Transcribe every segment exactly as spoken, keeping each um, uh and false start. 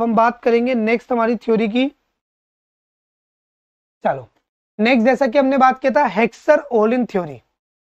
अब हम बात करेंगे नेक्स्ट हमारी थ्योरी की। चलो नेक्स्ट, जैसा कि हमने बात किया था हेक्सर-ओलिन थ्योरी।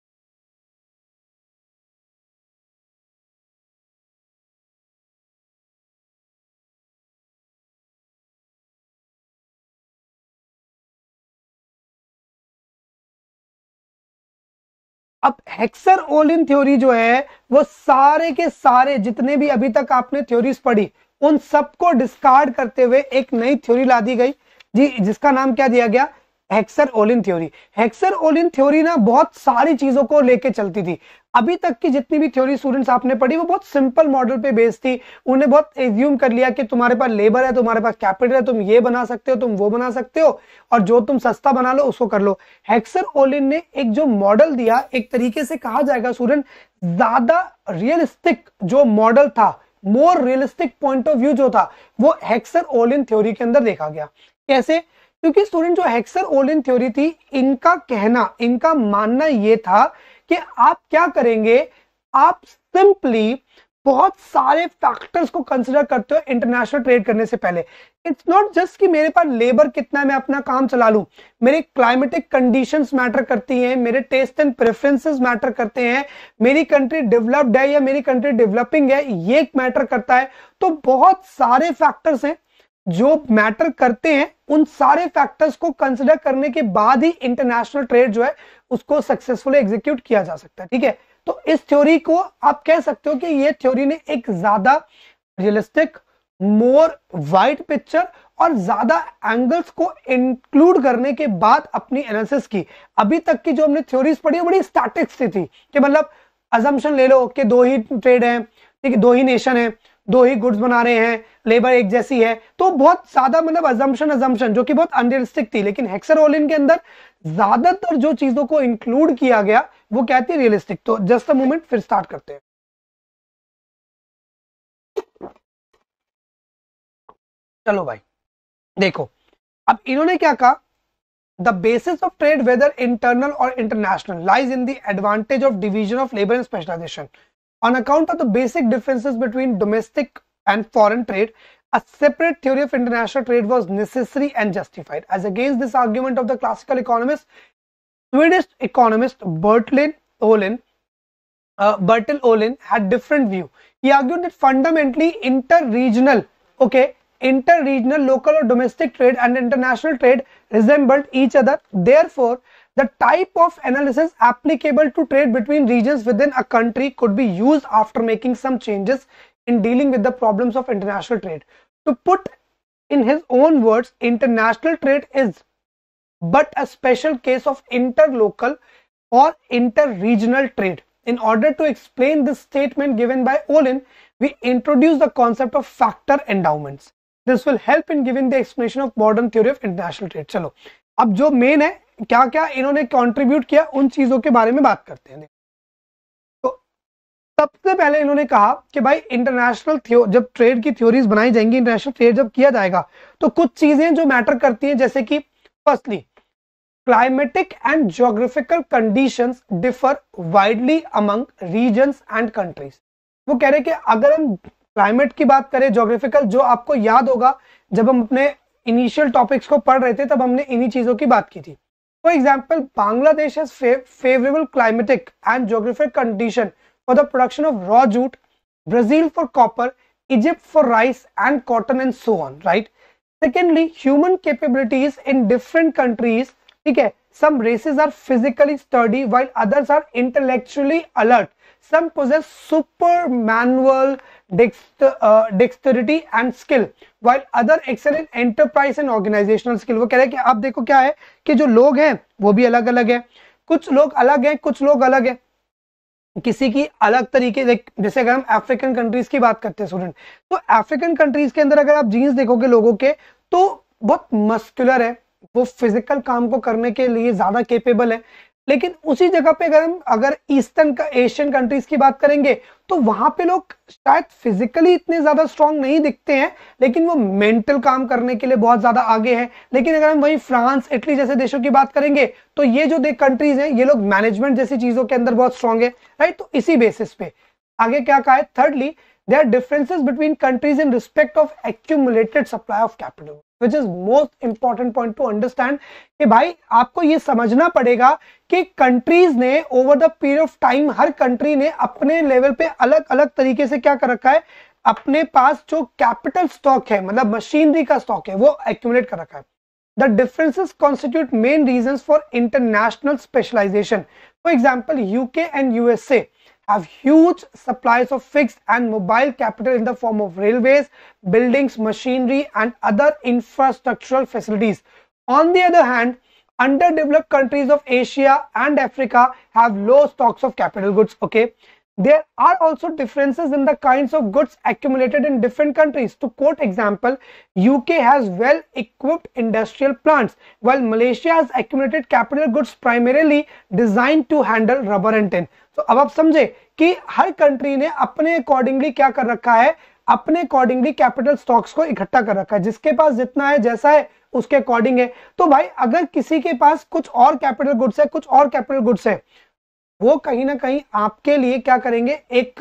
अब हेक्सर-ओलिन थ्योरी जो है वो सारे के सारे जितने भी अभी तक आपने थ्योरीज पढ़ी उन सबको डिस्कार्ड करते हुए एक नई थ्योरी ला दी गई जी, जिसका नाम क्या दिया गया, हेक्सर-ओलिन थ्योरी। हेक्सर-ओलिन थ्योरी ना बहुत सारी चीजों को लेके चलती थी। अभी तक की जितनी भी थ्योरी स्टूडेंट्स आपने पढ़ी वो बहुत सिंपल मॉडल पे बेस्ड थी। उन्हें बहुत एज्यूम कर लिया कि तुम्हारे पास लेबर है, तुम्हारे पास कैपिटल है, तुम ये बना सकते हो, तुम वो बना सकते हो, और जो तुम सस्ता बना लो उसको कर लो। हेक्सर-ओलिन ने एक जो मॉडल दिया, एक तरीके से कहा जाएगा स्टूडेंट, ज्यादा रियलिस्टिक जो मॉडल था, more realistic point of view जो था, वो हेक्सर-ओलिन थ्योरी के अंदर देखा गया। कैसे? क्योंकि स्टूडेंट जो हेक्सर-ओलिन थ्योरी थी, इनका कहना, इनका मानना यह था कि आप क्या करेंगे, आप सिंपली बहुत सारे फैक्टर्स को कंसीडर करते हो इंटरनेशनल ट्रेड करने से पहले। इट्स नॉट जस्ट कि मेरे पास लेबर कितना है मैं अपना काम चला लूं, मेरे क्लाइमेटिक कंडीशंस मैटर करती हैं, मेरे टेस्ट एंड प्रेफरेंसेस मैटर करते हैं, मेरी कंट्री डेवलप्ड है या मेरी कंट्री डेवलपिंग है ये मैटर करता है। तो बहुत सारे फैक्टर्स हैं जो मैटर करते हैं, उन सारे फैक्टर्स को कंसिडर करने के बाद ही इंटरनेशनल ट्रेड जो है उसको सक्सेसफुली एग्जीक्यूट किया जा सकता है। ठीक है, तो इस थ्योरी को आप कह सकते हो कि ये थ्योरी ने एक ज्यादा रियलिस्टिक, मोर वाइड पिक्चर और ज्यादा एंगल्स को इंक्लूड करने के बाद अपनी एनालिसिस की। अभी तक की जो हमने थ्योरीज पढ़ी बड़ी स्टैटिक सी थी कि मतलब अजम्पशन ले लो कि दो ही ट्रेड है, ठीक है, दो ही नेशन है, दो ही गुड्स बना रहे हैं, लेबर एक जैसी है, तो बहुत ज्यादा मतलब अजम्पशन अजम्पशन जो कि बहुत अनरियलिस्टिक थी। लेकिन हेक्सर-ओलिन के अंदर ज्यादातर जो चीजों को इंक्लूड किया गया वो क्या थी, रियलिस्टिक। तो जस्ट अ मोमेंट, फिर स्टार्ट करते हैं। चलो भाई देखो, अब इन्होंने क्या कहा, the basis of trade whether internal और international lies in the advantage of division of labour and specialisation on account of the basic differences between domestic and foreign trade. A separate theory of international trade was necessary and justified. As against this argument of the classical economist, Swedish economist Bertil Ohlin, uh, Bertil Ohlin had different view. He argued that fundamentally inter-regional, okay, inter-regional, local or domestic trade and international trade resembled each other. Therefore, the type of analysis applicable to trade between regions within a country could be used after making some changes in dealing with the problems of international trade. To put in his own words, international trade is but a special case of interlocal or inter-regional trade. In order to explain this statement given by Ohlin, we introduce the concept of factor endowments. This will help in giving the explanation of modern theory of international trade. चलो, अब जो main है क्या क्या इन्होंने contribute किया उन चीजों के बारे में बात करते हैं। तो सबसे पहले इन्होंने कहा कि भाई इंटरनेशनल जब ट्रेड की थ्योरीज बनाई जाएंगी, इंटरनेशनल ट्रेड जब किया जाएगा तो कुछ चीजें जो मैटर करती हैं, जैसे कि firstly climatic and geographical conditions differ widely among regions and countries. वो कह रहे कि अगर हम क्लाइमेट की बात करें, ज्योग्राफिकल, जो आपको याद होगा जब हम अपने इनिशियल टॉपिक्स को पढ़ रहे थे तब हमने इन्हीं चीजों की बात की थी। For example, Bangladesh has favorable climatic and geographic condition for the production of raw jute, Brazil for copper, Egypt for rice and cotton and so on, right? Secondly, human capabilities in different countries, ठीक है, some races are physically sturdy while others are intellectually alert. Some possess super manual dexter, uh, dexterity and skill, while other excel in enterprise and organizational skill. वो कह रहे हैं कि आप देखो क्या है कि जो लोग हैं वो भी अलग अलग है, कुछ लोग अलग हैं, कुछ लोग अलग हैं, किसी की अलग तरीके, जैसे अगर हम अफ्रीकन कंट्रीज की बात करते हैं स्टूडेंट, तो अफ्रीकन कंट्रीज के अंदर अगर आप जीन्स देखोगे लोगों के तो बहुत मस्कुलर है, वो फिजिकल काम को करने के लिए ज्यादा केपेबल है। लेकिन उसी जगह पे अगर हम अगर ईस्टर्न का एशियन कंट्रीज की बात करेंगे तो वहां पे लोग शायद फिजिकली इतने ज्यादा स्ट्रांग नहीं दिखते हैं, लेकिन वो मेंटल काम करने के लिए बहुत ज्यादा आगे हैं। लेकिन अगर हम वही फ्रांस, इटली जैसे देशों की बात करेंगे तो ये जो कंट्रीज हैं ये लोग मैनेजमेंट जैसी चीजों के अंदर बहुत स्ट्रांग है, राइट। तो इसी बेसिस पे आगे क्या कहा है, thirdly there are differences between countries in respect of accumulated supply of capital, which is most important point to understand कि भाई आपको ये समझना पड़ेगा कि कंट्रीज ने over the period of time, हर कंट्री ने अपने लेवल पे अलग अलग तरीके से क्या कर रखा है, अपने पास जो कैपिटल स्टॉक है, मतलब मशीनरी का स्टॉक है, वो एक्यूमुलेट कर रखा है. The differences constitute main reasons for international specialization. For example, U K and U S A have huge supplies of fixed and mobile capital in the form of railways, buildings, machinery, and other infrastructural facilities. On the other hand, underdeveloped countries of Asia and Africa have low stocks of capital goods. Okay. There are also differences in the kinds of goods accumulated in different countries. To quote example, U K has well-equipped industrial plants, while Malaysia has accumulated capital goods primarily designed to handle rubber and tin. तो अब आप समझे कि हर country ने अपने accordingly क्या कर रखा है, अपने अकॉर्डिंगली कैपिटल स्टॉक्स को इकट्ठा कर रखा है, जिसके पास जितना है, जैसा है, उसके अकॉर्डिंग है. तो भाई अगर किसी के पास कुछ और कैपिटल गुड्स है, कुछ और कैपिटल गुड्स है, वो कहीं ना कहीं आपके लिए क्या करेंगे, एक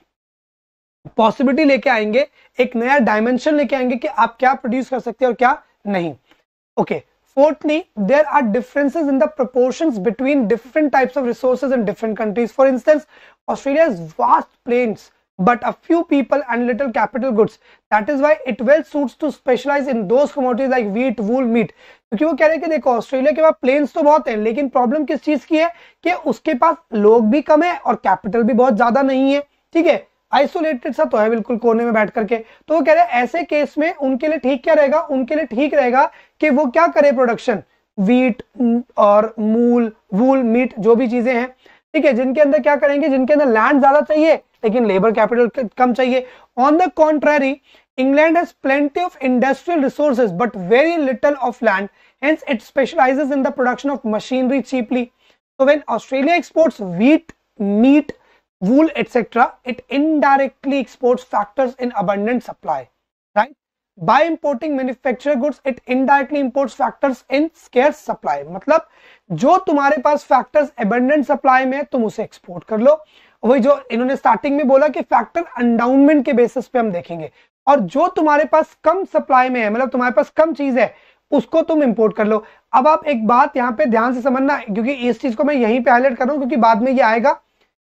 पॉसिबिलिटी लेके आएंगे, एक नया डायमेंशन लेके आएंगे कि आप क्या प्रोड्यूस कर सकते हैं और क्या नहीं. Okay. Fourthly, there are differences in the proportions between different types of resources in different countries. For instance, Australia has vast plains but a few people and little capital goods. That is why it well suits to specialize in those commodities like wheat, wool, meat. क्योंकि वो कह रहे हैं कि देखो Australia के पास planes तो बहुत है, लेकिन प्रॉब्लम किस चीज की है कि उसके पास लोग भी कम है और कैपिटल भी बहुत ज्यादा नहीं है. ठीक है, आइसोलेटेड सा तो है बिल्कुल कोने में बैठ करके. तो वो कह रहे हैं ऐसे केस में उनके लिए ठीक क्या रहेगा, उनके लिए ठीक रहेगा कि वो क्या करे, प्रोडक्शन वीट और मूल, वूल, मीट, जो भी चीजें हैं, ठीक है, जिनके अंदर क्या करेंगे, जिनके अंदर लैंड ज्यादा चाहिए लेकिन लेबर कैपिटल कम चाहिए. On the contrary, England has plenty of industrial resources but very little of land, hence it specializes in the production of machinery cheaply. So when Australia exports wheat, meat, wool, et cetera, it indirectly exports factors in abundant supply, right? By importing manufactured goods, it indirectly imports factors in scarce supply. मतलब जो तुम्हारे पास factors abundant supply में तुम उसे export कर लो. वही जो इन्होंने स्टार्टिंग में बोला कि फैक्टर एंडाउमेंट के बेसिस पे हम देखेंगे, और जो तुम्हारे पास कम सप्लाई में है, मतलब तुम्हारे पास कम चीज है, उसको तुम इंपोर्ट कर लो. अब आप एक बात यहाँ पे ध्यान से समझना, क्योंकि इस चीज को मैं यहीं पे हाईलाइट कर रहा हूं क्योंकि बाद में ये आएगा.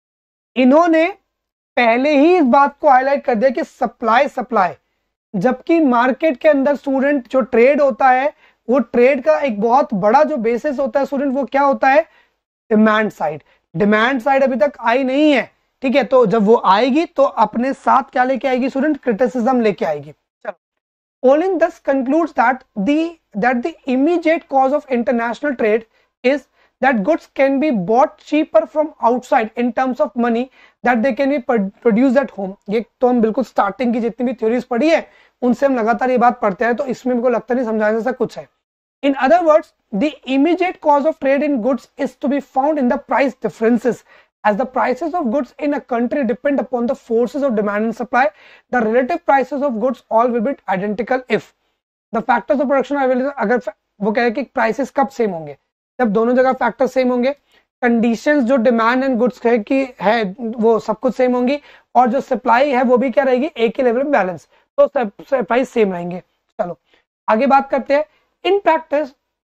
इन्होंने पहले ही इस बात को हाईलाइट कर दिया कि सप्लाई सप्लाई, जबकि मार्केट के अंदर स्टूडेंट जो ट्रेड होता है, वो ट्रेड का एक बहुत बड़ा जो बेसिस होता है स्टूडेंट, वो क्या होता है, डिमांड साइड. डिमांड साइड अभी तक आई नहीं है. ठीक है, तो जब वो आएगी तो अपने साथ क्या लेके आएगी स्टूडेंट, क्रिटिसिज्म लेके आएगी. चलो, Olin thus concludes that the that the immediate cause of international trade is that goods can be bought cheaper from outside in terms of money that they can be produced at home. ये तो हम बिल्कुल starting की जितनी भी theories पढ़ी है उनसे हम लगातार ये बात पढ़ते हैं, तो इसमें मेरे को लगता नहीं समझाने जैसा कुछ है. In other words, the immediate cause of trade in goods is to be found in the price differences. As the prices of goods in a country depend upon the forces of demand and supply, the relative prices of goods all will be identical if the factors of production are available. अगर वो कह रहे कि prices कब same होंगे, जब दोनों जगह फैक्टर सेम होंगे, कंडीशंस जो डिमांड एंड गुड्स है की है वो सब कुछ सेम होंगी, और जो सप्लाई है वो भी क्या रहेगी, एक ही लेवल में बैलेंस, तो प्राइस सेम रहेंगे. चलो आगे बात करते हैं. In practice,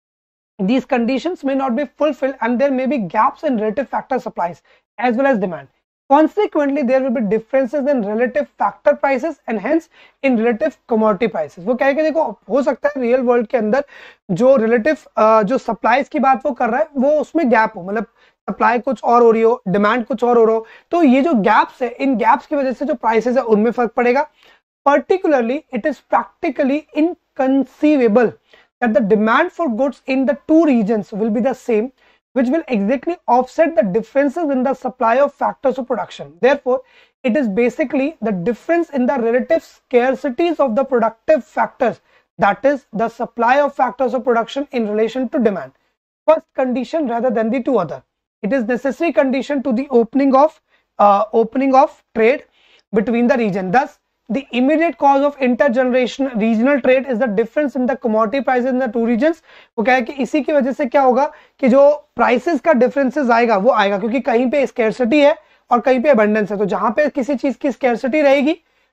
these conditions may not be fulfilled and there may be gaps in relative factor supplies as well as demand. Consequently, there will be differences in relative factor prices and hence in relative commodity prices. वो कहेगा देखो हो सकता है real world के अंदर जो relative जो सप्लाईज की बात वो कर रहा है वो उसमें गैप हो, मतलब सप्लाई कुछ और हो रही हो, डिमांड कुछ और हो रहा हो, तो ये जो गैप्स है, इन गैप्स की वजह से जो प्राइसेस है उनमें फर्क पड़ेगा. Particularly, it is practically inconceivable that the demand for goods in the two regions will be the same, which will exactly offset the differences in the supply of factors of production. Therefore, it is basically the difference in the relative scarcities of the productive factors, that is the supply of factors of production in relation to demand. First condition rather than the two other. It is necessary condition to the opening of uh, opening of trade between the region. Thus, the immediate cause of intergeneration regional trade is the difference in the commodity prices in the two regions. वो क्या है कि इसी की वजह से क्या होगा कि जो prices का differences आएगा वो आएगा क्योंकि कहीं पे scarcity है और कहीं पे abundance है. तो जहां पे किसी चीज की scarcity रहेगी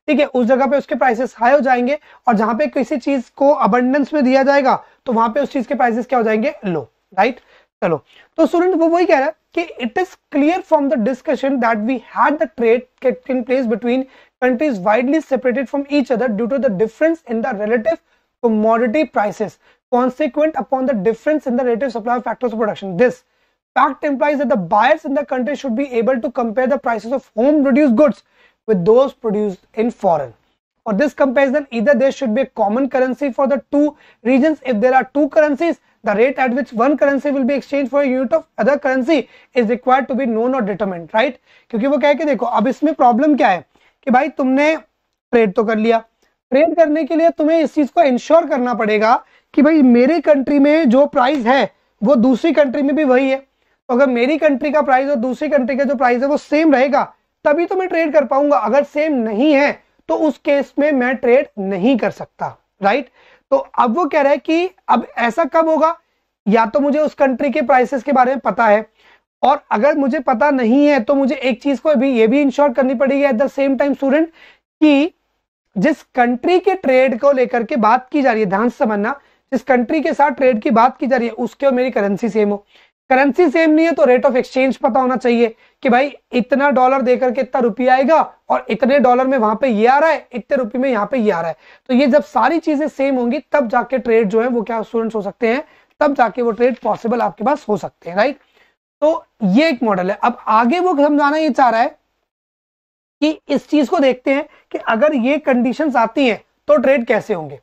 ठीक है, उस जगह पे उसके प्राइसेस हाई हो जाएंगे, और जहां पे किसी चीज को अबंडेंस में दिया जाएगा तो वहां पे उस चीज के प्राइसेस क्या हो जाएंगे, लो, राइट। चलो, तो स्टूडेंट वो वही कह रहा है कि it is clear from the discussion that we had the trade taking place between countries widely separated from each other due to the difference in the relative commodity prices consequent upon the difference in the relative supply factors of production. This fact implies that the buyers in the country should be able to compare the prices of home produced goods with those produced in foreign. For this comparison, either there should be a common currency for the two regions. If there are two currencies, the rate at which one currency will be exchanged for a unit of other currency is required to be known or determined, right? क्योंकि वो कह के देखो, अब इसमें problem क्या है कि भाई तुमने ट्रेड तो कर लिया, ट्रेड करने के लिए तुम्हें इस चीज को इंश्योर करना पड़ेगा कि भाई मेरी कंट्री में जो प्राइस है वो दूसरी कंट्री में भी वही है। तो अगर मेरी कंट्री का प्राइस और दूसरी कंट्री का जो प्राइस है वो सेम रहेगा तभी तो मैं ट्रेड कर पाऊंगा, अगर सेम नहीं है तो उस केस में मैं ट्रेड नहीं कर सकता, राइट। तो अब वो कह रहा है कि अब ऐसा कब होगा, या तो मुझे उस कंट्री के प्राइसेस के बारे में पता है, और अगर मुझे पता नहीं है तो मुझे एक चीज को भी ये भी इंश्योर करनी पड़ेगी at the same time student कि जिस कंट्री के ट्रेड को लेकर के बात की जा रही है, ध्यान से समझना, जिस कंट्री के साथ ट्रेड की बात की जा रही है उसके और मेरी करेंसी सेम हो। करेंसी सेम नहीं है तो रेट ऑफ एक्सचेंज पता होना चाहिए कि भाई इतना डॉलर देकर के इतना रुपया आएगा और इतने डॉलर में वहां पे ये आ रहा है, इतने रुपये में यहाँ पे ये आ रहा है। तो ये जब सारी चीजें सेम होंगी तब जाके ट्रेड जो है वो क्या स्टूडेंट्स हो सकते हैं, तब जाके वो ट्रेड पॉसिबल आपके पास हो सकते हैं, राइट। तो ये एक मॉडल है। अब आगे वो समझाना ये चाह रहा है कि इस चीज को देखते हैं कि अगर ये कंडीशंस आती हैं तो ट्रेड कैसे होंगे।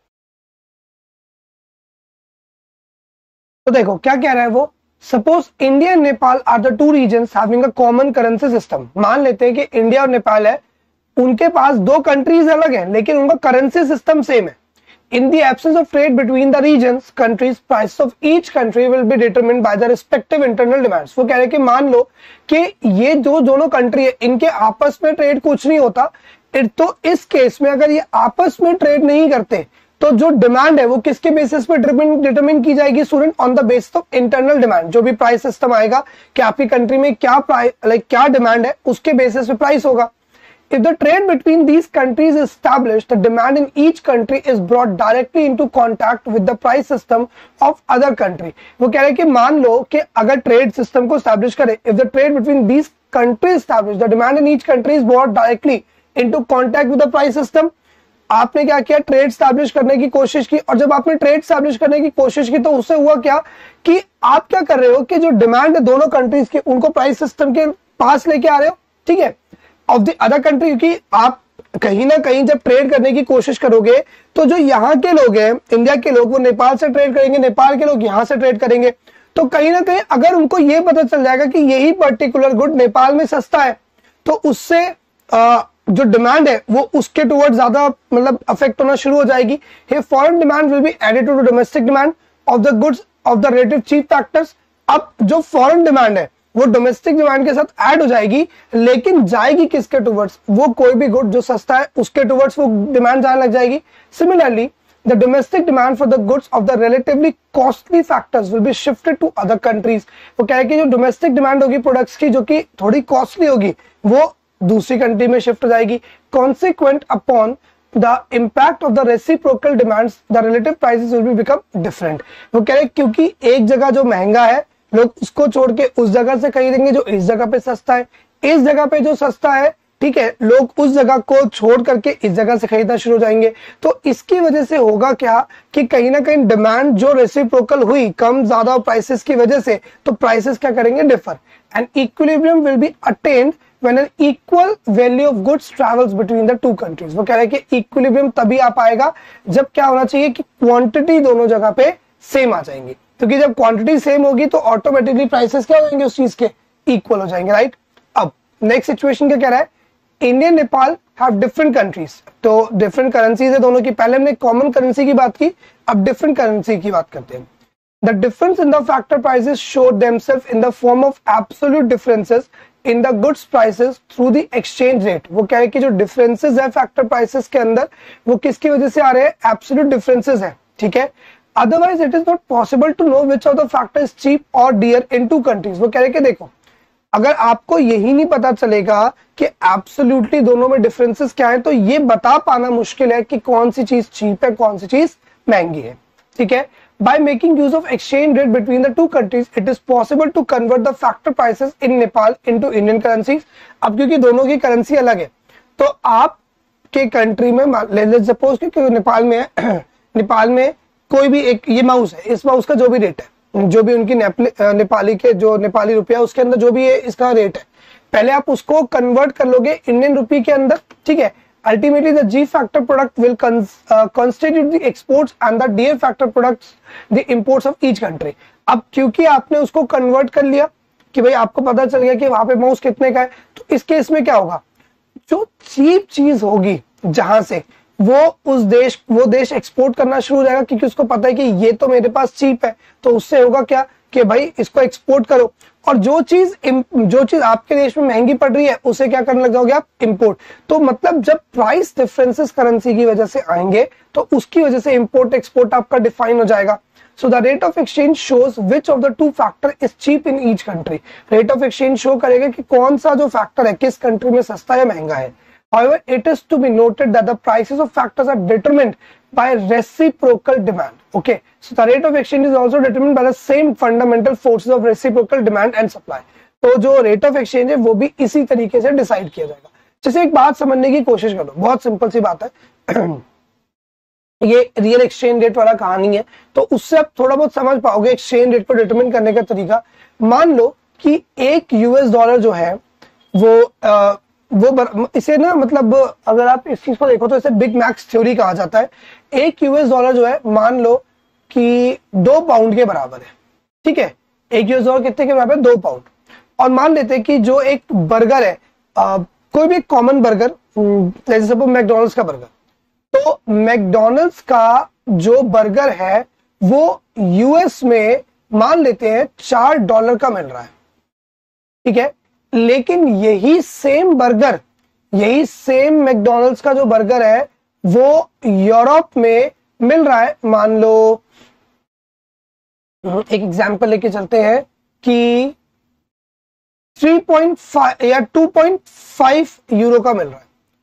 तो देखो क्या कह रहा है वो, suppose India and Nepal are the two regions having a common currency system. मान लेते हैं कि इंडिया और नेपाल है, उनके पास दो कंट्रीज अलग हैं लेकिन उनका करेंसी सिस्टम सेम है। In the absence of trade between the regions, countries, prices of each country will be determined by the respective internal demands. वो कह रहे हैं कि मान लो कि ये जो दोनों कंट्री है इनके आपस में ट्रेड कुछ नहीं होता, तो इस केस में अगर ये आपस में ट्रेड नहीं करते तो जो डिमांड है वो किसके बेसिस पे डिटरमिन की जाएगी student, on the basis of internal demand. जो भी प्राइस सिस्टम आएगा कि आपकी कंट्री में क्या प्राइस लाइक क्या डिमांड है उसके बेसिस पे प्राइस होगा। If the trade between these countries is established, the demand in each country is brought directly into contact with the price system of other country. वो कह रहे हैं कि मान लो कि अगर ट्रेड सिस्टम को establish करें, if the trade between these countries established, the demand in each country is brought directly into contact with the price system. आपने क्या किया, ट्रेड स्टैब्लिश करने की कोशिश की, और जब आपने ट्रेड स्टैब्लिश करने की कोशिश की तो उससे हुआ क्या कि आप क्या कर रहे हो कि जो डिमांड है दोनों कंट्रीज की उनको प्राइस सिस्टम के पास लेके आ रहे हो, ठीक है, ऑफ द अदर कंट्री। क्योंकि आप कहीं ना कहीं जब ट्रेड करने की कोशिश करोगे तो जो यहाँ के लोग हैं, इंडिया के लोग, वो नेपाल से ट्रेड करेंगे, नेपाल के लोग यहाँ से ट्रेड करेंगे, तो कहीं ना कहीं अगर उनको ये पता चल जाएगा कि यही पर्टिकुलर गुड नेपाल में सस्ता है तो उससे आ, जो डिमांड है वो उसके टुवर्ड ज्यादा मतलब अफेक्ट होना शुरू हो जाएगी। The foreign demand will be added to the domestic demand of the goods of the relative cheap factors. अब जो फॉरेन डिमांड है वो डोमेस्टिक डिमांड के साथ ऐड हो जाएगी, लेकिन जाएगी किसके टुवर्ड्स, वो कोई भी गुड जो सस्ता है उसके टुवर्ड्स वो डिमांड जाने लग जाएगी। Similarly the domestic demand for the goods of the relatively costly factors will be shifted to other countries. वो कह रहे हैं कि जो डोमेस्टिक डिमांड होगी प्रोडक्ट्स की जो कि थोड़ी कॉस्टली होगी वो दूसरी कंट्री में शिफ्ट हो जाएगी। Consequent upon the impact of the reciprocal demands the relative prices will be become different. वो कह रहे हैं क्योंकि एक जगह जो महंगा है लोग उसको छोड़ के उस जगह से खरीदेंगे जो इस जगह पे सस्ता है, इस जगह पे जो सस्ता है, ठीक है, लोग उस जगह को छोड़ करके इस जगह से खरीदना शुरू हो जाएंगे। तो इसकी वजह से होगा क्या कि कहीं ना कहीं डिमांड जो रेसिप्रोकल हुई कम ज्यादा प्राइसेस की वजह से, तो प्राइसेस क्या करेंगे, differ, and equilibrium will be attained when an equal value of goods travels between the two countries। वो कह रहे हैं कि इक्विलिब्रियम तभी आ पाएगा जब क्या होना चाहिए कि क्वांटिटी दोनों जगह पे सेम आ जाएंगी, क्योंकि जब क्वांटिटी सेम होगी तो ऑटोमेटिकली प्राइसेस क्या हो जाएंगे उस चीज के, इक्वल हो जाएंगे, राइट। अब नेक्स्ट सिचुएशन क्या कह रहा है, India Nepal have different countries, तो डिफरेंट करेंसीज है दोनों की। पहले हमने कॉमन करेंसी की बात की, अब डिफरेंट करेंसी की बात करते हैं। The difference in the factor prices show themselves in the form of absolute differences in the goods prices through the exchange rate। वो कह रहे हैं कि जो differences है factor prices के अंदर वो किसकी वजह से आ रहे हैं, absolute differences है, ठीक है। Otherwise it is not possible to know which of the factor is cheap or dear in two countries। वो कह रहे हैं कि देखो अगर आपको यही नहीं पता चलेगा कि एब्सोल्युटली दोनों में डिफरेंसेस क्या है, तो ये बता पाना मुश्किल है कि कौन सी चीज चीप है, कौन सी चीज महंगी है। ठीक है, by making use of exchange rate between the two countries, it is possible to convert the factor prices in Nepal into Indian currencies। अब क्योंकि दोनों की करेंसी अलग है, तो आपके कंट्री में लेट्स सपोज कि नेपाल में है नेपाल में कोई भी एक ये माउस है, इस माउस का जो भी रेट है, जो भी उनकी नेपाली के जो नेपाली रुपया उसके अंदर जो भी है इसका रेट है, पहले आप उसको कन्वर्ट कर लोगे इंडियन रुपी के अंदर। ठीक है, ultimately the G factor product will cons, uh, constitute the exports and the D F factor products the imports of each country। अब क्योंकि आपने उसको कन्वर्ट कर लिया कि भाई आपको पता चल गया कि वहां पे माउस कितने का है, तो इस केस में क्या होगा, जो चीप चीज होगी जहां से वो उस देश वो देश एक्सपोर्ट करना शुरू हो जाएगा, क्योंकि उसको पता है कि ये तो मेरे पास चीप है, तो उससे होगा क्या कि भाई इसको एक्सपोर्ट करो। और जो चीज जो चीज आपके देश में महंगी पड़ रही है उसे क्या करने लग जाओगे आप, इंपोर्ट। तो मतलब जब प्राइस डिफरेंसेस करेंसी की वजह से आएंगे तो उसकी वजह से इंपोर्ट एक्सपोर्ट आपका डिफाइन हो जाएगा। So the rate of exchange shows which of the two factor is cheap in each country. Rate of exchange show करेगा कि कौन सा जो फैक्टर है किस कंट्री में सस्ता या महंगा है। However, it is to be noted that the prices of factors are determined by reciprocal demand. Okay, so the rate of exchange is also determined by the same fundamental forces of reciprocal demand and supply. तो जो rate of exchange है वो भी इसी तरीके से decide किया जाएगा। जैसे एक बात समझने की कोशिश करो, बहुत सिंपल सी बात है ये रियल एक्सचेंज रेट वाला कहानी है, तो उससे आप थोड़ा बहुत समझ पाओगे एक्सचेंज रेट को डिटरमिन करने का तरीका। मान लो कि एक यूएस डॉलर जो है वो आ, वो बर, इसे ना मतलब अगर आप इस चीज को देखो तो इसे बिग मैक्स थ्योरी कहा जाता है। एक यूएस डॉलर जो है मान लो कि दो पाउंड के बराबर है। ठीक है, एक यूएस डॉलर कितने के बराबर है, दो पाउंड। और मान लेते हैं कि जो एक बर्गर है आ, कोई भी कॉमन बर्गर, जैसे सपोज मैकडोनल्ड्स का बर्गर, तो मैकडोनल्ड्स का जो बर्गर है वो यूएस में मान लेते हैं चार डॉलर का मिल रहा है। ठीक है, लेकिन यही सेम बर्गर यही सेम मैकडोनल्ड्स का जो बर्गर है वो यूरोप में मिल रहा है, मान लो एक एग्जांपल लेके चलते हैं कि थ्री पॉइंट फाइव या टू पॉइंट फाइव यूरो का मिल रहा है।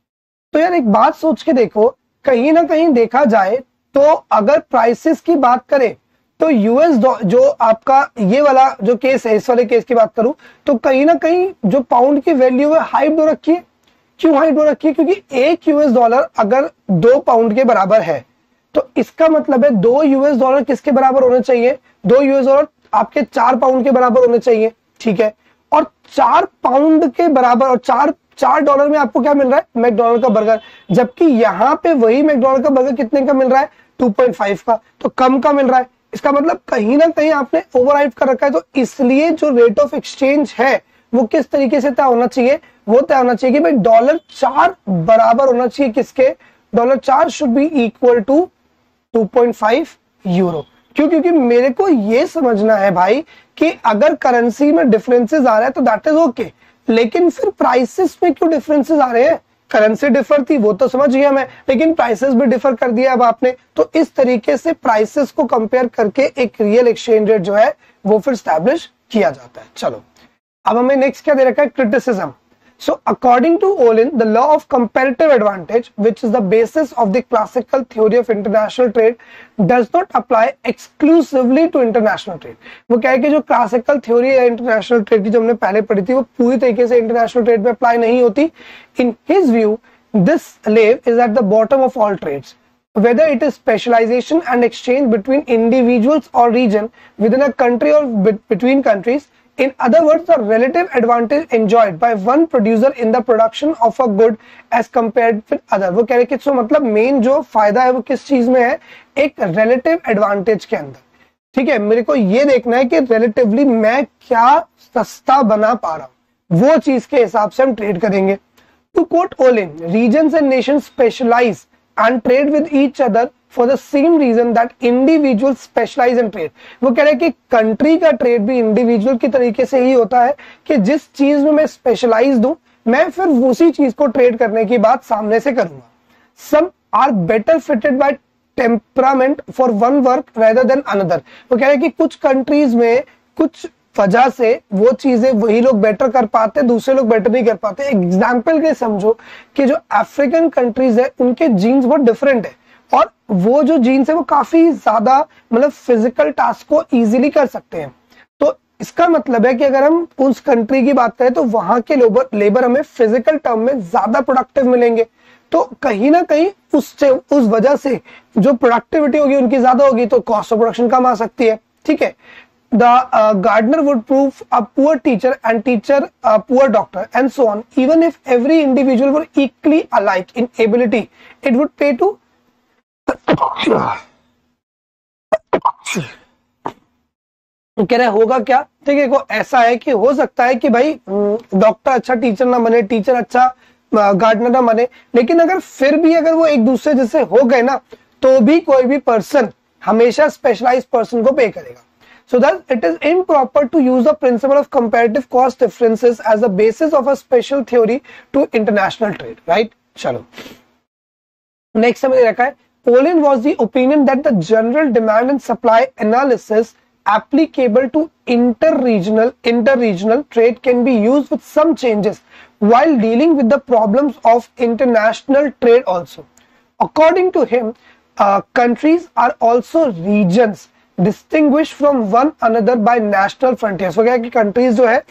तो यार एक बात सोच के देखो, कहीं ना कहीं देखा जाए तो अगर प्राइसेस की बात करें तो यूएस जो आपका ये वाला जो केस है, इस वाले केस की बात करूं तो कहीं ना कहीं जो पाउंड की वैल्यू है हाइड हो रखी है। क्यों हाइड हो रखी है, क्योंकि एक यूएस डॉलर अगर दो पाउंड के बराबर है तो इसका मतलब है दो यूएस डॉलर किसके बराबर होने चाहिए, दो यूएस डॉलर आपके चार पाउंड के बराबर होने चाहिए। ठीक है, और चार पाउंड के बराबर और चार चार डॉलर में आपको क्या मिल रहा है, मैकडोनल्ड का बर्गर, जबकि यहाँ पे वही मैकडोनल्ड का बर्गर कितने का मिल रहा है, टू पॉइंट फाइव का, तो कम का मिल रहा है। इसका मतलब कहीं ना कहीं आपने ओवरराइड कर रखा है। तो इसलिए जो रेट ऑफ एक्सचेंज है वो किस तरीके से तय होना चाहिए, वो तय होना चाहिए कि भाई डॉलर चार बराबर होना चाहिए किसके, डॉलर चार should be equal to two point five euro. क्यों, क्योंकि मेरे को ये समझना है भाई कि अगर करेंसी में डिफरेंसेस आ रहे हैं तो दैट इज ओके, लेकिन फिर प्राइसेस में क्यों डिफरेंसेस आ रहे हैं। करेंसी डिफर थी वो तो समझ गया मैं, लेकिन प्राइसेस भी डिफर कर दिया अब आपने। तो इस तरीके से प्राइसेस को कंपेयर करके एक रियल एक्सचेंज रेट जो है वो फिर स्टैब्लिश किया जाता है। चलो अब हमें नेक्स्ट क्या दे रखा है, criticism. So according to Olin, the law of comparative advantage, which is the basis of the classical theory of international trade, does not apply exclusively to international trade. वो क्या है कि जो क्लासिकल थ्योरी है इंटरनेशनल ट्रेड की जो हमने पहले पढ़ी थी वो पूरी तरीके से इंटरनेशनल ट्रेड में अप्लाई नहीं होती। In his view, this slave is at the bottom of all trades. Whether it is specialization and exchange between individuals or region within a country or between countries. In other words, the relative advantage enjoyed by one producer in the production of a good as compared with other. वो कह रहे कि so मतलब main जो फायदा है वो किस चीज में है, एक relative advantage के अंदर। ठीक है, मेरे को ये देखना है कि relatively मैं क्या सस्ता बना पा रहा हूँ, वो चीज के हिसाब से हम ट्रेड करेंगे। To quote Olin, regions and nations specialize and trade with each other for the same reason that individuals specialize in trade. वो कह रहे हैं कि कंट्री का ट्रेड भी इंडिविजुअल की तरीके से ही होता है कि जिस चीज में मैं स्पेशलाइज दूं मैं फिर उसी चीज को ट्रेड करने की बात सामने से करूंगा। Some are better fitted by temperament for one work rather than another. वो कह रहे हैं कि कुछ कंट्रीज में कुछ वजह से वो चीजें वही लोग बेटर कर पाते, दूसरे लोग बेटर नहीं कर पाते। एग्जाम्पल के समझो कि जो अफ्रीकन कंट्रीज है उनके जीन्स बहुत डिफरेंट है, और वो जो जीन्स है वो काफी ज्यादा मतलब फिजिकल टास्क को इजीली कर सकते हैं। तो इसका मतलब है कि अगर हम उस कंट्री की बात करें तो वहां के लेबर लेबर हमें फिजिकल टर्म में ज्यादा प्रोडक्टिव मिलेंगे। तो कहीं ना कहीं उस उस वजह से जो प्रोडक्टिविटी होगी उनकी ज्यादा होगी, तो कॉस्ट ऑफ प्रोडक्शन कम आ सकती है। ठीक है, the uh, gardener would prove a poor teacher and teacher a poor doctor and so on. Even if every individual were equally alike in ability, it would pay to कह रहे होगा क्या। ठीक है, को ऐसा है कि हो सकता है कि भाई डॉक्टर अच्छा टीचर ना बने, टीचर अच्छा गार्डनर ना बने, लेकिन अगर फिर भी अगर वो एक दूसरे जैसे हो गए ना, तो भी कोई भी पर्सन हमेशा स्पेशलाइज्ड पर्सन को पे करेगा। So that it is improper to use the principle of comparative cost differences as the basis of a special theory to international trade, right? चलो नेक्स्ट समझ रखा है, Olin was the opinion that the general demand and supply analysis applicable to inter-regional inter-regional trade can be used with some changes while dealing with the problems of international trade also. According to him, uh, countries are also regions distinguish from one another by national frontiers. हो गया कि countries जो है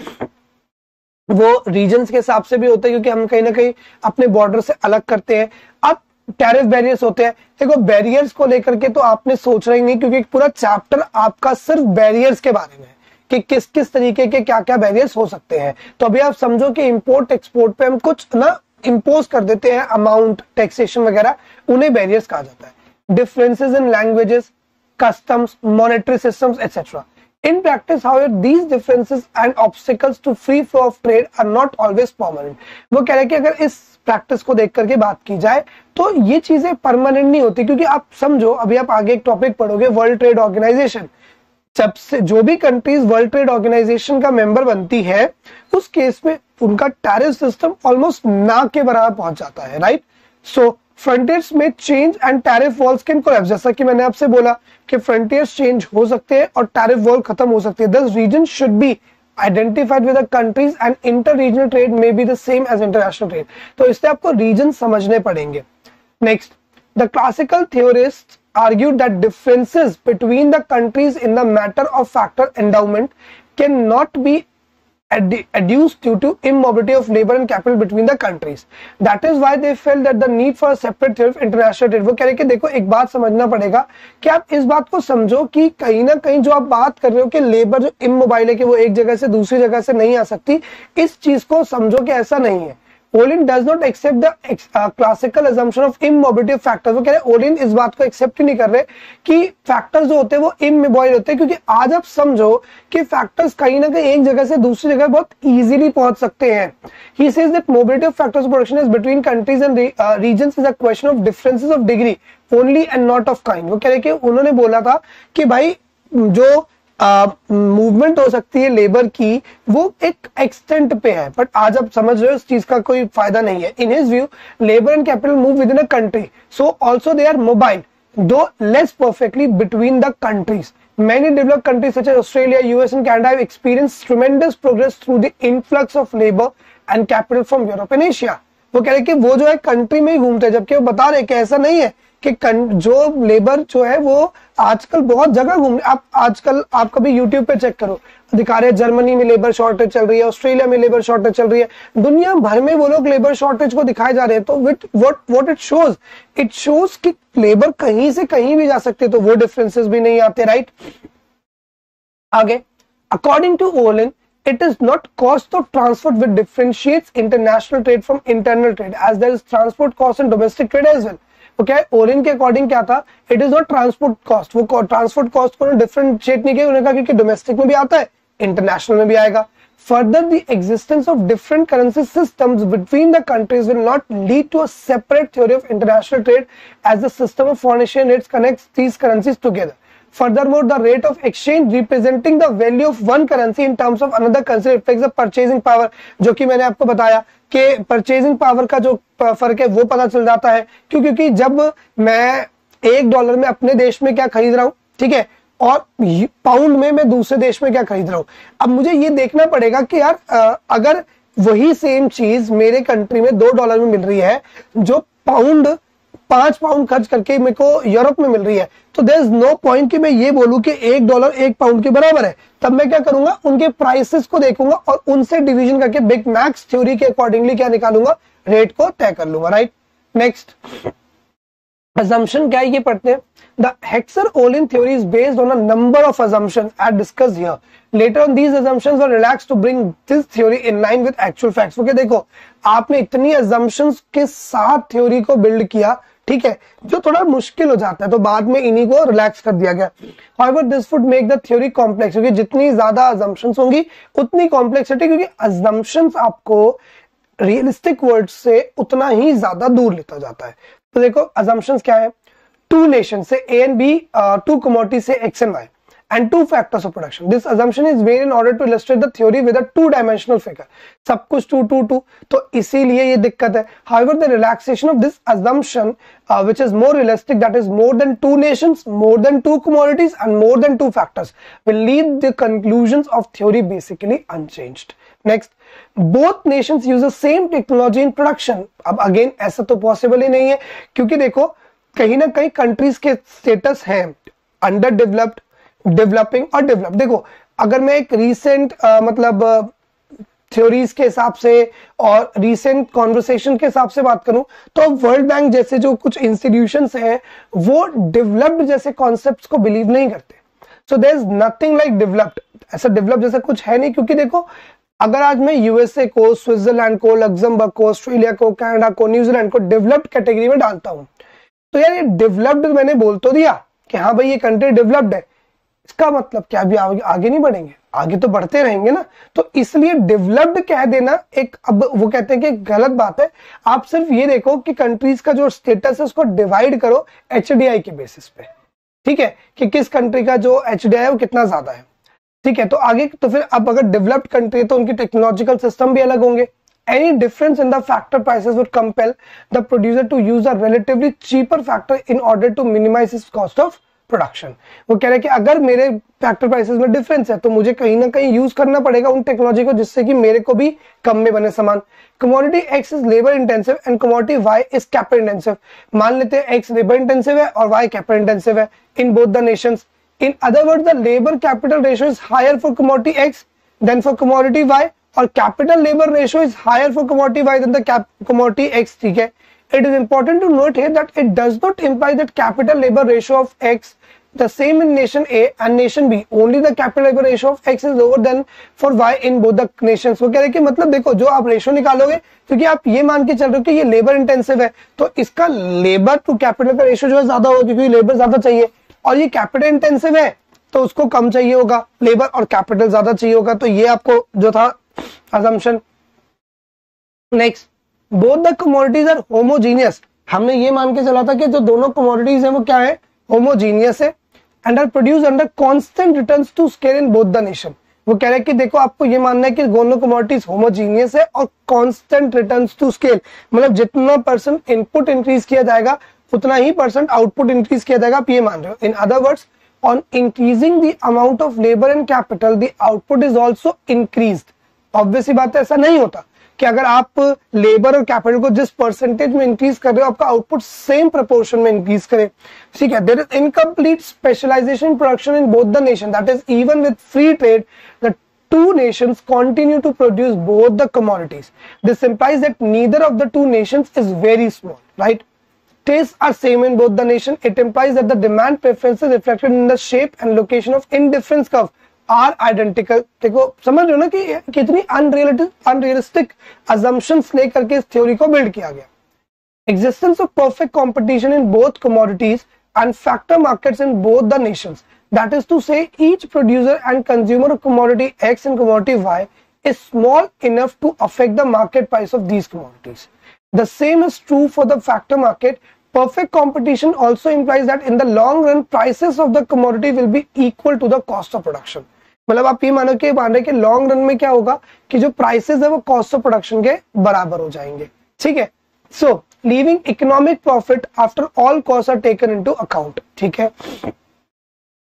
वो regions के हिसाब से भी होते हैं, क्योंकि हम कहीं ना कहीं अपने बॉर्डर से अलग करते हैं। अब टैरिफ बैरियर्स होते हैं, देखो बैरियर्स को लेकर के तो आपने सोच रहे नहीं, क्योंकि पूरा चैप्टर आपका सिर्फ बैरियर्स के बारे में है कि किस किस तरीके के क्या क्या बैरियर्स हो सकते हैं। तो अभी आप समझो कि इंपोर्ट एक्सपोर्ट पे हम कुछ ना इम्पोज कर देते हैं अमाउंट, टैक्सेशन वगैरह, उन्हें बैरियर्स कहा जाता है। Differences in languages, customs, monetary systems, et cetera. In practice, however, these differences and obstacles to free flow of trade are not always permanent. वो कह रहे हैं कि अगर इस प्रैक्टिस को देख करके बात की जाए तो ये चीजें परमानेंट नहीं होती, क्योंकि आप समझो अभी आप आगे एक टॉपिक पढ़ोगे वर्ल्ड ट्रेड ऑर्गेनाइजेशन। जब से जो भी कंट्रीज वर्ल्ड ट्रेड ऑर्गेनाइजेशन का मेंबर बनती है, उस केस में उनका टैरिफ सिस्टम ऑलमोस्ट ना के बराबर पहुंच जाता है, राइट। सो फ्रंटियर्स में change and tariff walls can collapse, जैसा कि मैंने आपसे बोला कि फ्रंटियर्स चेंज हो सकते हैं और टैरिफ वॉल खत्म हो सकती है। Thus region should be identified with the countries and inter regional trade may be the same as international trade. तो इसलिए आपको रीजन समझने पड़ेंगे। Next, the classical theorist argued that differences between the countries in the matter of factor endowment cannot be adduced due to immobility of labor and capital between the countries. That is why they felt that the need for a separate theory of international trade. वो कह रहे कि देखो एक बात समझना पड़ेगा कि आप इस बात को समझो कि कहीं ना कहीं जो आप बात कर रहे हो कि लेबर जो इमोबाइल है कि वो एक जगह से दूसरी जगह से नहीं आ सकती, इस चीज को समझो कि ऐसा नहीं है। Olin does not accept the uh, classical assumption of immobility of factors. वो कह रहे हैं Olin इस बात को एक्सेप्ट ही नहीं कर रहे कि फैक्टर्स जो होते हैं वो इमोबाइल होते हैं, क्योंकि आज आप समझो कि फैक्टर्स कहीं ना कहीं एक जगह से दूसरी जगह बहुत इजीली पहुंच सकते हैं। He says that mobility of factors of production is between countries and re, uh, regions is a question of differences of degree only and not of kind. वो कह रहे कि उन्होंने बोला था कि भाई जो मूवमेंट uh, हो सकती है लेबर की वो एक एक्सटेंट पे है, बट आज आप समझ रहे हो इस चीज का कोई फायदा नहीं है। In his view labour and capital move within a country, so also they are mobile though less perfectly between the countries. Many developed countries such as Australia, U S and Canada have experienced tremendous progress through the influx of labor and capital from Europe and Asia. वो कह रहे कि वो जो है country में ही घूमते हैं, जबकि वो बता रहे कि ऐसा नहीं है कि जो लेबर जो है वो आजकल बहुत जगह घूम, आप आजकल आप कभी यूट्यूब पे चेक करो, दिखा रहे हैं जर्मनी में लेबर शॉर्टेज चल रही है, ऑस्ट्रेलिया में लेबर शॉर्टेज चल रही है, दुनिया भर में वो लोग लेबर शॉर्टेज को दिखाए जा रहे हैं। तो with what what it shows, it shows कि लेबर कहीं से कहीं भी जा सकते, तो वो डिफरेंसेस भी नहीं आते, राइट। आगे, according to Ohlin, it is not cost of transport which differentiates international trade from internal trade, as there is transport cost in domestic trade as well. Okay, Ohlin के अकॉर्डिंग क्या था, it is not transport cost, वो transport cost को differentiate नहीं किया, उन्होंने कहा क्योंकि डोमेस्टिक में भी आता है, इंटरनेशनल में भी आएगा। Further, the existence of different currency systems between the countries will not lead to a separate theory of international trade, as the system of foreign exchange rates connects these currencies together. Furthermore, the rate of exchange representing the value of one currency in terms of another currency reflects the purchasing power, जो कि मैंने आपको बताया कि purchasing power का जो फर्क है वो पता चल जाता है। क्यों? क्योंकि जब मैं एक डॉलर में अपने देश में क्या खरीद रहा हूँ, ठीक है, और पाउंड में मैं दूसरे देश में क्या खरीद रहा हूँ। अब मुझे ये देखना पड़ेगा कि यार अगर वही सेम चीज मेरे कंट्री में दो डॉलर में मिल रही है, जो पाउंड पांच पाउंड खर्च करके मेरे को यूरोप में मिल रही है, तो देयर इज नो पॉइंट कि मैं ये बोलूं कि एक डॉलर एक पाउंड के बराबर है। तब मैं क्या करूंगा, उनके प्राइसेस को देखूंगा और उनसे डिवीजन करके बिग मैक्स थ्योरी के अकॉर्डिंगली क्या निकालूंगा, रेट को तय कर लूंगा, राइट। नेक्स्ट assumption क्या है ये पढ़ते हैं। The Hexer-Ohlin theory is based on a number of assumptions as discussed here. Later on these assumptions were relaxed to bring this theory in line with actual facts. Okay, देखो आपने इतनी assumptions के साथ थ्योरी को build किया, ठीक है, जो थोड़ा मुश्किल हो जाता है, तो बाद में इन्हीं को रिलैक्स कर दिया गया। However, this would make the theory complex, क्योंकि जितनी ज्यादा assumptions होंगी उतनी complexity, क्योंकि assumptions आपको रियलिस्टिक वर्ड से उतना ही ज्यादा दूर लेता जाता है। तो देखो assumptions क्या है, टू नेशन से A and B, two commodity से X and Y and two factors of production. This assumption is made in order to illustrate the theory with a two dimensional figure. सब कुछ to to to, तो इसीलिए ये दिक्कत है। However, the relaxation of this assumption, uh, which is more realistic, that is more than two nations, more than two commodities, and more than two factors, will leave the conclusions of theory basically unchanged. Next, both nations use the same technology in production. अब again ऐसा तो possible ही नहीं है, क्योंकि देखो कहीं ना कहीं कंट्रीज के स्टेटस है अंडर डेवलप्ड, डेवलपिंग और डेवलप। देखो अगर मैं एक रीसेंट मतलब थ्योरीज के हिसाब से और रीसेंट कॉन्वर्सेशन के हिसाब से बात करूं, तो वर्ल्ड बैंक जैसे जो कुछ इंस्टीट्यूशंस हैं वो डेवलप्ड जैसे कॉन्सेप्ट्स को बिलीव नहीं करते। So there is nothing like developed, ऐसा डेवलप जैसा कुछ है नहीं। क्योंकि देखो अगर आज मैं यूएसए को, स्विट्जरलैंड को, लग्जमबर्ग को, ऑस्ट्रेलिया को, कनाडा को, न्यूजीलैंड को डेवलप्ड कैटेगरी में डालता हूं, तो यार ये डेवलप्ड मैंने बोल तो दिया कि हाँ भाई ये कंट्री डेवलप्ड है, इसका मतलब क्या अभी आगे, आगे नहीं बढ़ेंगे, आगे तो बढ़ते रहेंगे ना। तो इसलिए डेवलप्ड कह देना एक, अब वो कहते हैं कि गलत बात है। आप सिर्फ ये देखो कि कंट्रीज का जो स्टेटस है उसको डिवाइड करो एचडीआई के बेसिस पे, ठीक है, कि किस कंट्री का जो एचडीआई है वो कितना ज्यादा है, ठीक है। तो आगे तो फिर अब अगर डेवलप्ड कंट्री है तो उनकी टेक्नोलॉजिकल सिस्टम भी अलग होंगे। Any difference in the factor prices would compel the producer to use a relatively cheaper factor in order to minimize his cost of production. वो कह रहे हैं कि अगर मेरे फैक्टर प्राइसेस में डिफरेंस है तो मुझे कहीं ना कहीं यूज करना पड़ेगा उन टेक्नोलॉजी को जिससे कि मेरे को भी कम में बने सामान। Commodity X is labour intensive and commodity Y is capital intensive. मान लेते हैं एक्स लेबर इंटेंसिव है और वाई कैपिटल इंटेंसिव है in both the nations. In other words the labour capital ratio is higher for commodity X than for commodity Y, और capital labour ratio is higher for commodity Y than the commodity X, ठीक है। It is important to note here that it does not imply that capital labor ratio of X the same in nation A and nation B. Only the capital labor ratio of X is lower than for Y in both the nations. वो कह रहे हैं कि मतलब देखो जो आप ratio निकालोगे, क्योंकि आप ये मान के चल रहे हो कि ये लेबर इंटेंसिव है, तो इसका लेबर टू कैपिटल का रेशियो जो है ज्यादा होगा, क्योंकि लेबर ज्यादा चाहिए, और ये कैपिटल इंटेंसिव है तो उसको कम चाहिए होगा लेबर, और कैपिटल ज्यादा चाहिए होगा। तो ये आपको जो था assumption. Next, both the commodities are homogeneous. हमने ये मान के चला था कि जो दोनों कमोडिटीज है वो क्या है, होमोजीनियस है, and are produce under constant returns to scale in both the nation. वो कह रहे हैं कि देखो आपको ये मानना है कि दोनों कमोडिटीज होमोजीनियस है और कांस्टेंट रिटर्न्स टू स्केल, मतलब जितना परसेंट इनपुट इंक्रीज किया जाएगा उतना ही परसेंट आउटपुट इंक्रीज किया जाएगा, आप ये मान रहे हो। In other words, on increasing the amount of labour and capital the output is also increased. Obviously बात है ऐसा नहीं होता कि अगर आप लेबर और कैपिटल को जिस परसेंटेज में इंक्रीज कर रहे हो आपका आउटपुट सेम प्रोपोर्शन में इंक्रीज करे, ठीक है। There is incomplete specialisation production in both the nation, that is even with free trade the two nations continue to produce both the commodities. This implies that neither of the two nations is very small, right? Tastes are same in both the nation. It implies that the demand preferences reflected in the shape and location of indifference curve are identical. देखो समझ रहे हो ना कि कितनी unrealistic unrealistic assumptions लेकर के इस थ्योरी को बिल्ड किया गया। Existence of perfect competition in both commodities and factor markets in both the nations. That is to say, each producer and consumer of commodity X and commodity Y is small enough to affect the market price of these commodities. The same is true for the factor market. Perfect competition also implies that in the long run, prices of the commodity will be equal to the cost of production. मतलब आप ये मानो कि मान रहे कि long run में क्या होगा कि जो प्राइसेस है वो कॉस्ट ऑफ प्रोडक्शन के बराबर हो जाएंगे, ठीक है। So leaving economic profit after all cost are taken into account, ठीक है।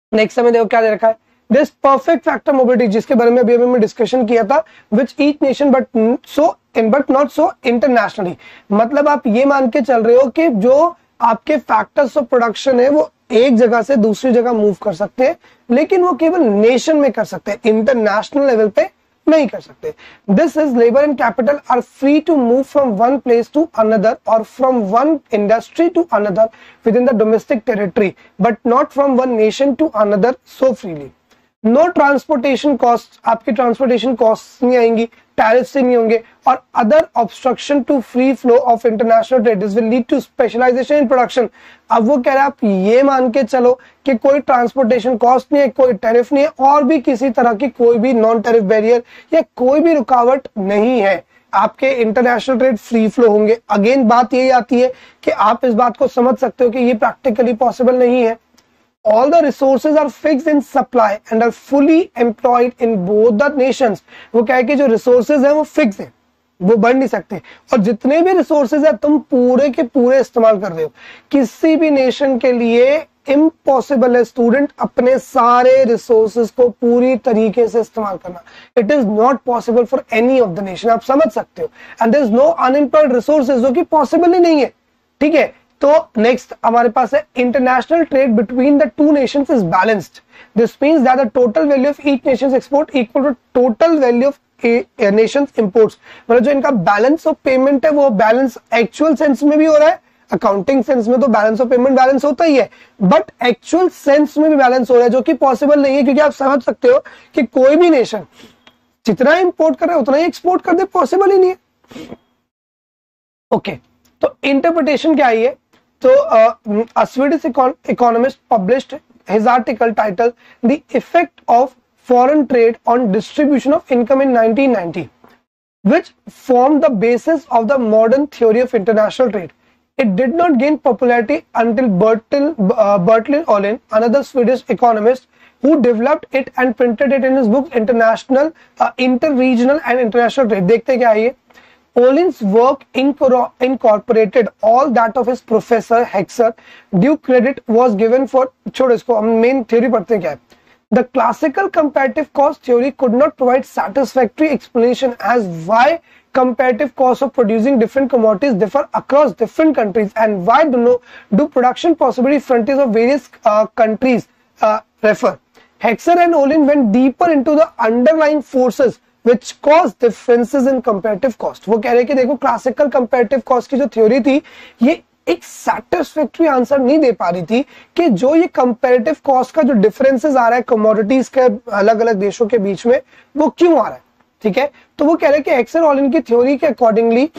नेक्स्ट हमें देखो क्या दे रखा है, दिस परफेक्ट फैक्टर मोबिलिटी, जिसके बारे में अभी अभी मैं डिस्कशन किया था, which each nation but so in but not so internationally. मतलब आप ये मान के चल रहे हो कि जो आपके फैक्टर्स ऑफ प्रोडक्शन है वो एक जगह से दूसरी जगह मूव कर सकते हैं, लेकिन वो केवल नेशन में कर सकते हैं, इंटरनेशनल लेवल पे नहीं कर सकते। This is labour and capital are free to move from one place to another और from one industry to another within the domestic territory, but not from one nation to another so freely. No transportation cost, आपकी transportation cost नहीं आएंगी, tariff से नहीं होंगे, और other obstruction to free flow of international trade this will lead to specialisation in production. अब वो कह रहे हैं आप ये मान के चलो कि कोई ट्रांसपोर्टेशन कॉस्ट नहीं है, कोई टैरिफ नहीं है, और भी किसी तरह की कोई भी नॉन टैरिफ बैरियर या कोई भी रुकावट नहीं है, आपके इंटरनेशनल ट्रेड फ्री फ्लो होंगे। अगेन बात यही आती है कि आप इस बात को समझ सकते हो कि ये प्रैक्टिकली पॉसिबल नहीं है। All the resources are fixed in supply and are fully employed in both the nations। वो क्या है कि जो resources है वो fixed है, वो बढ़ नहीं सकते, और जितने भी resources है तुम पूरे के पूरे इस्तेमाल कर रहे हो। किसी भी नेशन के लिए इम्पॉसिबल है स्टूडेंट अपने सारे रिसोर्सेज को पूरी तरीके से इस्तेमाल करना। It is not possible for any of the nation, आप समझ सकते हो। And there is no unemployed resources, जो कि पॉसिबल ही नहीं है, ठीक है। तो नेक्स्ट हमारे पास है international trade between the two nations is balanced. This means that the total value of each nation's export equal to total value of nation's imports. मतलब जो इनका बैलेंस ऑफ पेमेंट है वो बैलेंस एक्चुअल सेंस में भी हो रहा है, अकाउंटिंग सेंस में तो बैलेंस ऑफ पेमेंट बैलेंस होता ही है, बट एक्चुअल सेंस में भी बैलेंस हो रहा है, जो कि पॉसिबल नहीं है, क्योंकि आप समझ सकते हो कि कोई भी नेशन जितना इंपोर्ट कर रहा है उतना ही एक्सपोर्ट कर दे, पॉसिबल ही नहीं है। ओके okay, तो इंटरप्रिटेशन क्या है? तो a Swedish economist published his article titled "The Effect of Foreign Trade on Distribution of Income in nineteen ninety", which formed the basis of the modern theory of international trade. It did not gain popularity until Bertil, uh, Bertil Ohlin, another Swedish economist, who developed it and printed it in his book International, uh, Interregional and International Trade. देखते क्या है ये? Ohlin's work incorporated all that of his professor Hexer. Due credit was given for, छोड़ो इसको, हम main theory पढ़ते हैं क्या है। The classical comparative cost theory could not provide satisfactory explanation as why comparative costs of producing different commodities differ across different countries, and why do no do production possibility frontiers of various uh, countries uh, refer. Hexer and Ohlin went deeper into the underlying forces which cause differences in comparative cost। वो कह रहे हैं कि देखो classical comparative cost की जो theory थी ये एक सैटिस्फैक्टरी आंसर नहीं दे पा रही थी कि जो ये कंपैरेटिव कॉस्ट का जो डिफरेंसेस आ रहा है कमोडिटीज के अलग अलग देशों के बीच में वो क्यों आ रहा है, ठीक है। तो वो कह रहे हैं कि हेक्सर ऑलिन की थ्योरी के अकॉर्डिंगली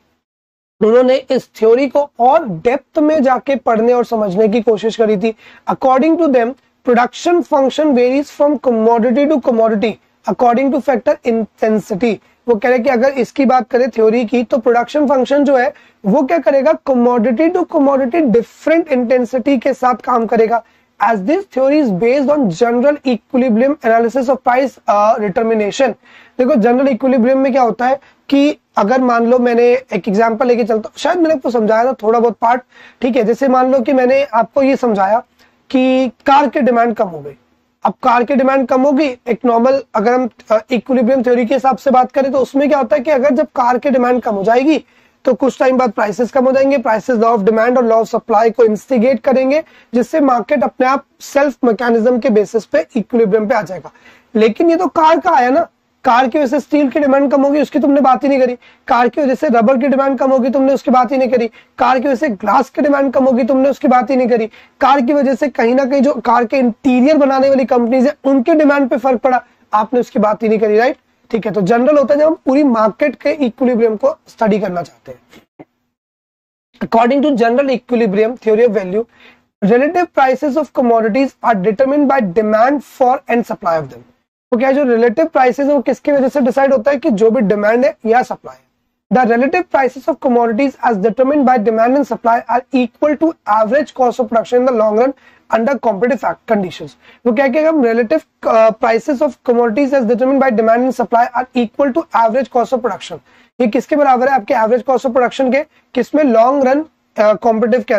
उन्होंने इस थ्योरी को और डेप्थ में जाके पढ़ने और समझने की कोशिश करी थी। According to them production function varies from commodity to commodity according to factor intensity. वो कह रहे कि अगर इसकी बात करें थ्योरी की तो प्रोडक्शन फंक्शन जो है वो क्या करेगा, commodity to commodity different intensity के साथ काम करेगा। As this theory is based on general equilibrium analysis of price determination. देखो जनरल इक्विलिब्रियम में क्या होता है कि अगर मान लो मैंने एक एग्जांपल लेके चलता हूं, शायद मैंने आपको समझाया था थोड़ा बहुत पार्ट, ठीक है। जैसे मान लो कि मैंने आपको ये समझाया कि कार की डिमांड कम हो गई। अब कार की डिमांड कम होगी, एक नॉर्मल अगर हम इक्विलिब्रियम थ्योरी के हिसाब से बात करें तो उसमें क्या होता है कि अगर जब कार की डिमांड कम हो जाएगी तो कुछ टाइम बाद प्राइसेस कम हो जाएंगे। प्राइसेस लॉ ऑफ डिमांड और लॉ ऑफ सप्लाई को इंस्टिगेट करेंगे, जिससे मार्केट अपने आप सेल्फ मैकेनिज्म के बेसिस पे इक्विलिब्रियम पे आ जाएगा। लेकिन ये तो कार का आया ना, कार की वजह से स्टील की डिमांड कम होगी, उसकी तुमने बात ही नहीं करी। कार की वजह से रबर की डिमांड कम होगी, तुमने उसकी बात ही नहीं करी। कार की वजह से ग्लास की डिमांड कम होगी, तुमने उसकी बात ही नहीं करी। कार की वजह से कहीं ना कहीं जो कार के इंटीरियर बनाने वाली कंपनीज है उनके डिमांड पे फर्क पड़ा, आपने उसकी बात ही नहीं करी, राइट, ठीक है। तो जनरल होता है जब हम पूरी मार्केट के इक्विलिब्रियम को स्टडी करना चाहते हैं। According to general equilibrium theory of value, relative prices of commodities are determined by demand for and supply of them। तो क्या जो रिलेटिव प्राइसेस है वो किसकी वजह से डिसाइड होता है कि जो भी डिमांड है या सप्लाई है। The relative prices of commodities as determined by demand and supply are equal to average cost of production in the long run under competitive conditions. वो क्या कि हम relative prices of commodities as determined by demand and supply are equal to average cost of production. ये किसके बराबर है? आपके average cost of production के, किसमें? लॉन्ग रन कॉम्पिटिटिव के अंदर।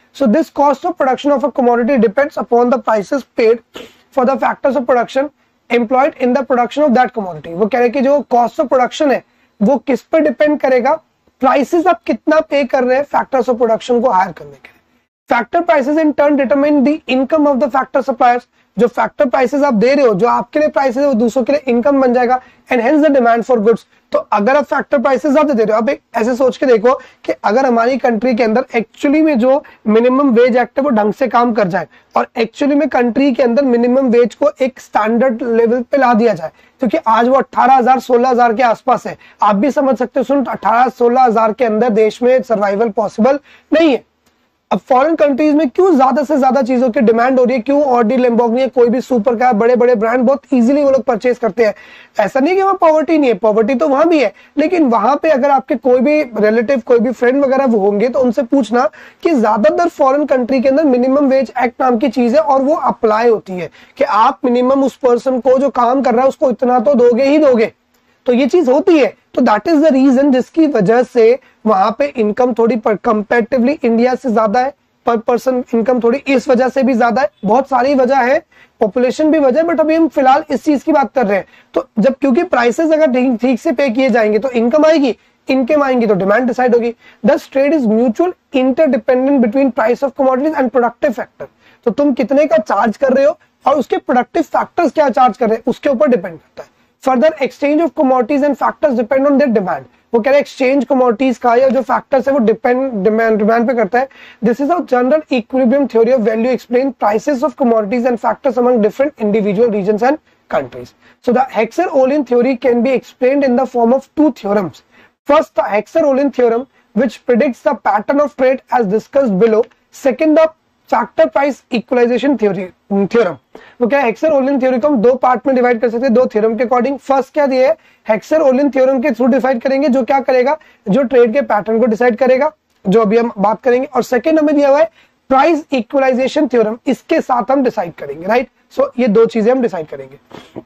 So this cost of production of a commodity depends upon the prices paid for the factors of production employed in the production of that commodity. वो कह रहे हैं कि जो कॉस्ट ऑफ प्रोडक्शन है वो किस पर डिपेंड करेगा, प्राइसेस आप कितना पे कर रहे हैं फैक्टर्स ऑफ प्रोडक्शन को हायर करने के लिए। Factor prices in turn determine the income of the factor suppliers. जो फैक्टर प्राइसेस आप दे रहे हो, जो आपके लिए प्राइसेस है वो दूसरों के लिए इनकम बन जाएगा and hence the demand for goods. तो अगर आप फैक्टर प्राइसेस ज्यादा दे रहे हो, आप एक ऐसे सोच के देखो कि अगर हमारी कंट्री के अंदर एक्चुअली में जो मिनिमम वेज एक्ट है वो ढंग से काम कर जाए और एक्चुअली में कंट्री के अंदर मिनिमम वेज को एक स्टैंडर्ड लेवल पे ला दिया जाए, क्योंकि आज वो अठारह हजार सोलह हजार के आसपास है। आप भी समझ सकते हो, सुन अठारह सोलह हजार के अंदर देश में सर्वाइवल पॉसिबल नहीं है। अब फॉरेन कंट्रीज में क्यों ज्यादा से ज्यादा चीजों की डिमांड हो रही है, क्यों ऑडी लैम्बोर्गिनी कोई भी सुपर कार बड़े बड़े ब्रांड बहुत इजीली वो लोग परचेज करते हैं। ऐसा नहीं कि वहां पॉवर्टी नहीं है, पॉवर्टी तो वहां भी है, लेकिन वहां पे अगर आपके कोई भी रिलेटिव कोई भी फ्रेंड वगैरह वो होंगे तो उनसे पूछना कि ज्यादातर फॉरेन कंट्री के अंदर मिनिमम वेज एक्ट नाम की चीज है और वो अप्लाई होती है कि आप मिनिमम उस पर्सन को जो काम कर रहा है उसको इतना तो दोगे ही दोगे। तो ये चीज होती है। तो दैट इज द रीजन जिसकी वजह से वहां पे इनकम थोड़ी कंपैरेटिवली इंडिया से ज्यादा है, पर पर्सन इनकम थोड़ी इस वजह से भी ज्यादा है। बहुत सारी वजह है, पॉपुलेशन भी वजह है, बट अभी हम फिलहाल इस चीज की बात कर रहे हैं। तो जब क्योंकि प्राइसेस अगर ठीक ठीक से पे किए जाएंगे तो इनकम आएगी, इनकम आएंगी तो डिमांड डिसाइड होगी। Thus trade is mutual interdependent between price of commodities and productive factor. तो तुम कितने का चार्ज कर रहे हो और उसके प्रोडक्टिव फैक्टर्स क्या चार्ज कर रहे हैं उसके ऊपर डिपेंड करता है। Further exchange of commodities and factors depend on their demand. वो कह रहे हैं एक्सचेंज कमोडिटीज का या जो फैक्टर्स है वो डिपेंड डिमांड डिमांड पे करता है। This is a general equilibrium theory of value explain prices of commodities and factors among different individual regions and countries. So the Hexer-Ohlin theory can be explained in the form of two theorems. First, the Hexer-Ohlin theorem, which predicts the pattern of trade as discussed below. Second, the factor price equalisation theory theorem. वो क्या है, Heckscher-Olin theory को हम दो part में divide कर सकते हैं, दो थ्योरम के अकॉर्डिंग। फर्स्ट क्या दिया है, हेक्सर-ओलिन थ्योरम के थ्रू डिसाइड करेंगे, जो क्या करेगा, जो ट्रेड के पैटर्न को डिसाइड करेगा, जो अभी हम बात करेंगे। और सेकंड हमें दिया हुआ है प्राइस इक्वलाइजेशन थ्योरम, इसके साथ हम डिसाइड करेंगे, राइट। सो so, ये दो चीजें हम डिसाइड करेंगे।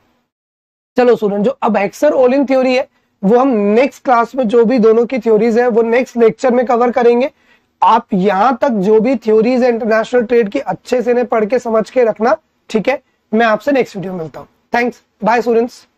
चलो स्टूडेंट, जो अब हेक्सर-ओलिन थ्योरी है वो हम नेक्स्ट क्लास में जो भी दोनों की थ्योरीज है वो नेक्स्ट लेक्चर में कवर करेंगे। आप यहां तक जो भी थ्योरीज है इंटरनेशनल ट्रेड की अच्छे से ने पढ़ के समझ के रखना, ठीक है। मैं आपसे नेक्स्ट वीडियो में मिलता हूं। Thanks, bye students.